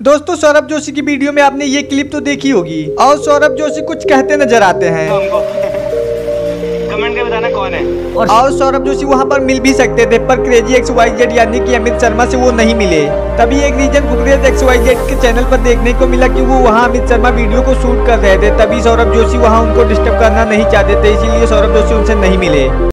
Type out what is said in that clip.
दोस्तों सौरभ जोशी की वीडियो में आपने ये क्लिप तो देखी होगी और सौरभ जोशी कुछ कहते नजर आते हैं। कमेंट करके बताना कौन है। और सौरभ जोशी वहाँ पर मिल भी सकते थे पर क्रेजी XYZ यानी कि अमित शर्मा से वो नहीं मिले। तभी एक रीजन फुकरेज XYZ के चैनल पर देखने को मिला कि वो वहाँ अमित शर्मा वीडियो को शूट कर रहे थे। तभी सौरभ जोशी वहाँ उनको डिस्टर्ब करना नहीं चाहते थे, इसीलिए सौरभ जोशी उनसे नहीं मिले।